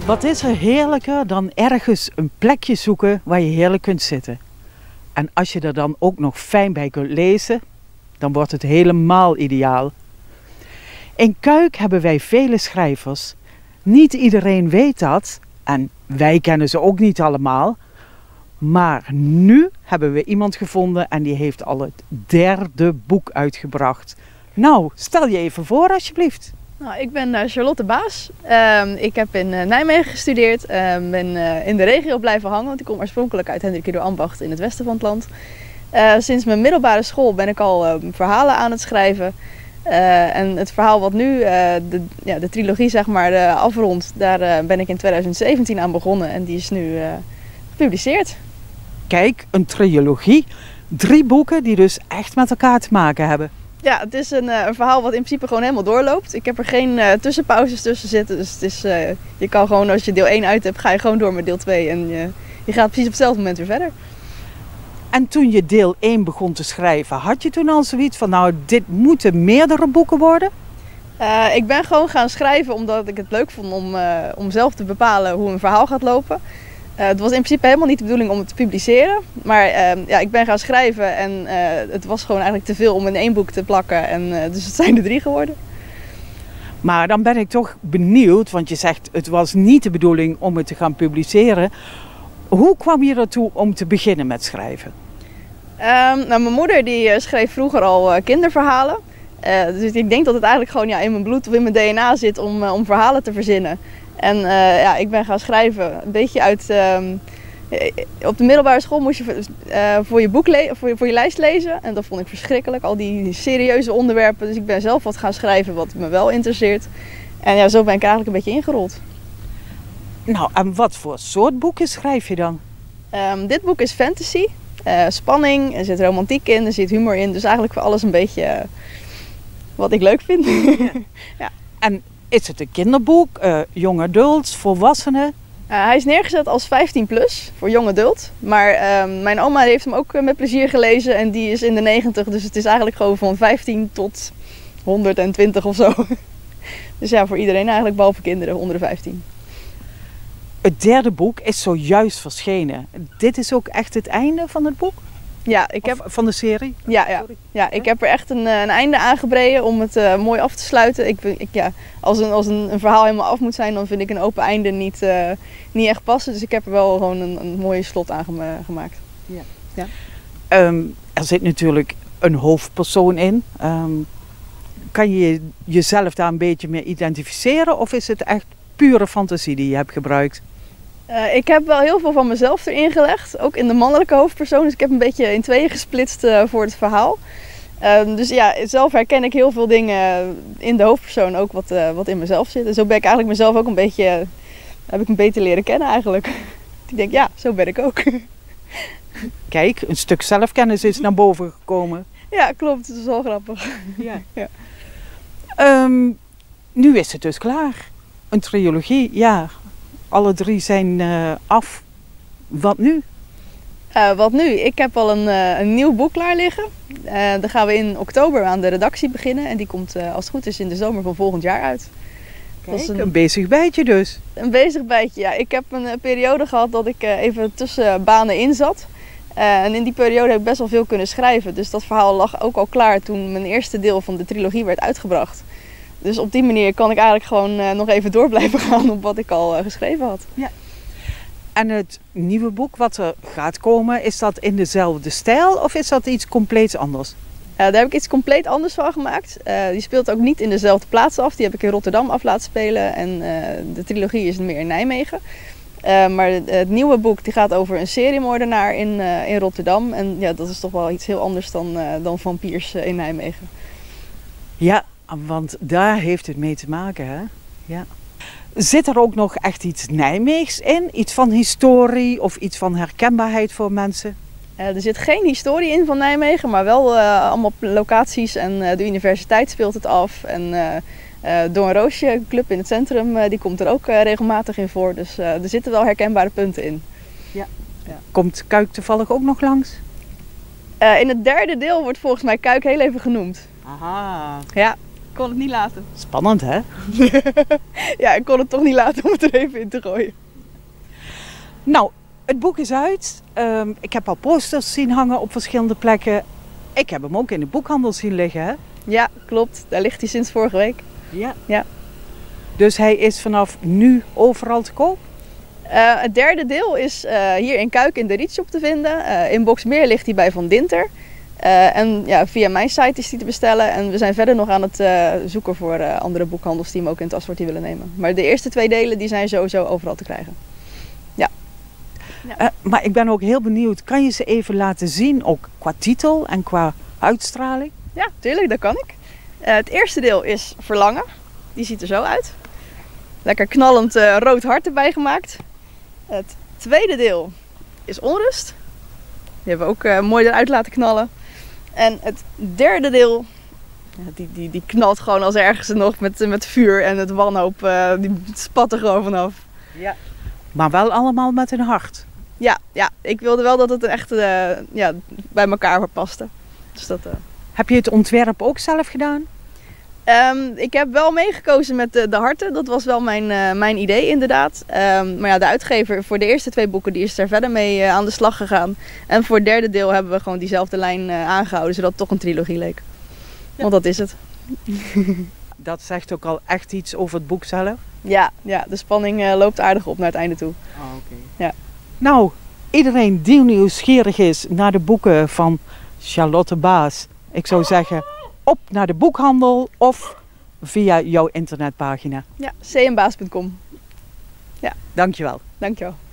Wat is er heerlijker dan ergens een plekje zoeken waar je heerlijk kunt zitten. En als je er dan ook nog fijn bij kunt lezen, dan wordt het helemaal ideaal. In Cuijk hebben wij vele schrijvers. Niet iedereen weet dat en wij kennen ze ook niet allemaal. Maar nu hebben we iemand gevonden en die heeft al het 3e boek uitgebracht. Nou, stel je even voor alsjeblieft. Nou, ik ben Charlotte Baas. Ik heb in Nijmegen gestudeerd. Ben in de regio blijven hangen, want ik kom oorspronkelijk uit Hendrik Ido Ambacht in het westen van het land. Sinds mijn middelbare school ben ik al verhalen aan het schrijven. En het verhaal wat nu de trilogie zeg maar afrondt, daar ben ik in 2017 aan begonnen en die is nu gepubliceerd. Kijk, een trilogie. 3 boeken die dus echt met elkaar te maken hebben. Ja, het is een verhaal wat in principe gewoon helemaal doorloopt. Ik heb er geen tussenpauzes tussen zitten. Dus het is, je kan gewoon, als je deel 1 uit hebt, ga je gewoon door met deel 2. En je gaat precies op hetzelfde moment weer verder. En toen je deel 1 begon te schrijven, had je toen al zoiets van, nou, dit moeten meerdere boeken worden? Ik ben gewoon gaan schrijven omdat ik het leuk vond om zelf te bepalen hoe een verhaal gaat lopen. Het was in principe helemaal niet de bedoeling om het te publiceren. Maar ik ben gaan schrijven en het was gewoon eigenlijk te veel om in 1 boek te plakken. En dus het zijn er 3 geworden. Maar dan ben ik toch benieuwd, want je zegt het was niet de bedoeling om het te gaan publiceren. Hoe kwam je ertoe om te beginnen met schrijven? Nou, mijn moeder die schreef vroeger al kinderverhalen. Dus ik denk dat het eigenlijk gewoon in mijn bloed of in mijn DNA zit om verhalen te verzinnen. En ik ben gaan schrijven een beetje uit... op de middelbare school moest je voor je lijst lezen. En dat vond ik verschrikkelijk, al die serieuze onderwerpen. Dus ik ben zelf wat gaan schrijven wat me wel interesseert. En zo ben ik eigenlijk een beetje ingerold. Nou, en wat voor soort boeken schrijf je dan? Dit boek is fantasy. Spanning, er zit romantiek in, er zit humor in. Dus eigenlijk voor alles een beetje wat ik leuk vind. Ja. En is het een kinderboek, young adults, volwassenen? Hij is neergezet als 15+ voor young adult. Maar mijn oma heeft hem ook met plezier gelezen en die is in de 90. Dus het is eigenlijk gewoon van 15 tot 120 of zo. Dus ja, voor iedereen eigenlijk, behalve kinderen onder de 15. Het 3e boek is zojuist verschenen. Dit is ook echt het einde van het boek? Ja, van de serie? Ja, ik heb er echt een einde aan gebreden om het mooi af te sluiten. Als een verhaal helemaal af moet zijn, dan vind ik een open einde niet echt passen. Dus ik heb er wel gewoon een mooie slot aan gemaakt. Ja. Er zit natuurlijk een hoofdpersoon in. Kan je jezelf daar een beetje mee identificeren of is het echt pure fantasie die je hebt gebruikt? Ik heb wel heel veel van mezelf erin gelegd, ook in de mannelijke hoofdpersoon. Dus ik heb een beetje in 2 gesplitst voor het verhaal. Dus ja, zelf herken ik heel veel dingen in de hoofdpersoon, ook wat in mezelf zit. En zo ben ik eigenlijk mezelf ook heb ik een beter leren kennen eigenlijk. Ik denk, ja, zo ben ik ook. Kijk, een stuk zelfkennis is naar boven gekomen. Ja, klopt. Dat is wel grappig. Ja. Nu is het dus klaar. Een trilogie, ja. Alle 3 zijn af. Wat nu? Wat nu? Ik heb al een nieuw boek klaar liggen. Dan gaan we in oktober aan de redactie beginnen. En die komt als het goed is in de zomer van volgend jaar uit. Kijk, dat is een bezig bijtje dus. Een bezig bijtje, ja. Ik heb een periode gehad dat ik even tussen banen in zat. En in die periode heb ik best wel veel kunnen schrijven. Dus dat verhaal lag ook al klaar toen mijn eerste deel van de trilogie werd uitgebracht. Dus op die manier kan ik eigenlijk gewoon nog even door blijven gaan op wat ik al geschreven had. Ja. En het nieuwe boek wat er gaat komen, is dat in dezelfde stijl of is dat iets compleet anders? Daar heb ik iets compleet anders van gemaakt. Die speelt ook niet in dezelfde plaats af. Die heb ik in Rotterdam af laten spelen en de trilogie is meer in Nijmegen. Maar het nieuwe boek die gaat over een seriemoordenaar in Rotterdam. En ja, dat is toch wel iets heel anders dan vampiers in Nijmegen. Ja, want daar heeft het mee te maken, hè? Ja. Zit er ook nog echt iets Nijmeegs in? Iets van historie of iets van herkenbaarheid voor mensen? Er zit geen historie in van Nijmegen, maar wel allemaal locaties en de universiteit speelt het af. En Door een Roosje, een club in het centrum, die komt er ook regelmatig in voor. Dus er zitten wel herkenbare punten in. Ja. Komt Cuijk toevallig ook nog langs? In het 3e deel wordt volgens mij Cuijk heel even genoemd. Aha. Ja. Ik kon het niet laten. Spannend, hè? Ja, ik kon het toch niet laten om het er even in te gooien. Nou, het boek is uit. Ik heb al posters zien hangen op verschillende plekken. Ik heb hem ook in de boekhandel zien liggen, hè? Ja, klopt. Daar ligt hij sinds vorige week. Ja. Ja. Dus hij is vanaf nu overal te koop? Het derde deel is hier in Kuik in de Rietshop te vinden. In Boxmeer ligt hij bij Van Dinter. En ja, via mijn site is die te bestellen. En we zijn verder nog aan het zoeken voor andere boekhandels die hem ook in het assortie willen nemen. Maar de eerste 2 delen die zijn sowieso overal te krijgen. Ja. Maar ik ben ook heel benieuwd. Kan je ze even laten zien, ook qua titel en qua uitstraling? Ja, tuurlijk, dat kan ik. Het eerste deel is Verlangen. Die ziet er zo uit. Lekker knallend rood hart erbij gemaakt. Het tweede deel is Onrust. Die hebben we ook mooi eruit laten knallen. En het derde deel, ja, die knalt gewoon als ergens nog met vuur en het wanhoop. Die spat er gewoon vanaf. Ja. Maar wel allemaal met een hart. Ja, ik wilde wel dat het echt bij elkaar paste. Dus dat, Heb je het ontwerp ook zelf gedaan? Ik heb wel meegekozen met de harten. Dat was wel mijn idee inderdaad. Maar ja, de uitgever voor de eerste 2 boeken die is er verder mee aan de slag gegaan. En voor het derde deel hebben we gewoon diezelfde lijn aangehouden, zodat het toch een trilogie leek. Ja. Want dat is het. Dat zegt ook al echt iets over het boek zelf? Ja, de spanning loopt aardig op naar het einde toe. Oh, oké. Ja. Nou, iedereen die nieuwsgierig is naar de boeken van Charlotte Baas, ik zou zeggen op naar de boekhandel of via jouw internetpagina. Ja, cmbaas.com. Dankjewel. Dankjewel.